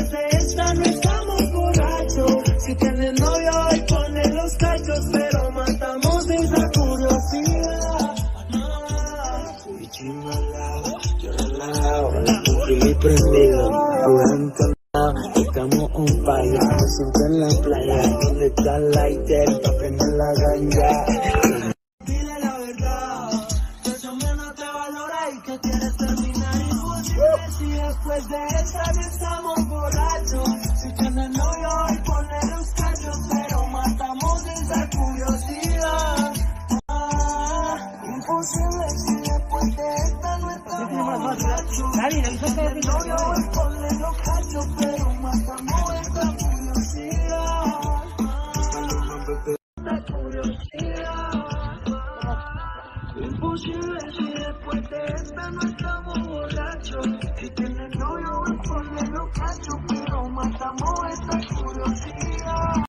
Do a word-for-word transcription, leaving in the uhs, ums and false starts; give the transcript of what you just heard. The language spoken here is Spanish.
después de esta no estamos borrachos. Si tienes novio hoy ponle los cachos, pero matamos esa curiosidad. Bichi malado, yo relajado, con Fili prendido, jugar encantado. Estamos on fire, me siento en la playa, donde está el lighter, pa' prender la ganja. Dile la verdad, que ese hombre no te valora y que quieres terminar imposible. Si después de esta no estamos borrachos. Si tienes novio hoy ponle los cachos, pero matamos esa curiosidad. Ah, imposible si después de esta no estamos borrachos. Si tienes novio hoy ponle los cachos, pero matamos esa curiosidad. Esta curiosidad. Imposible si después de esta no estamos borrachos. Si tienes novio, ponle los cachos, pero matamos esta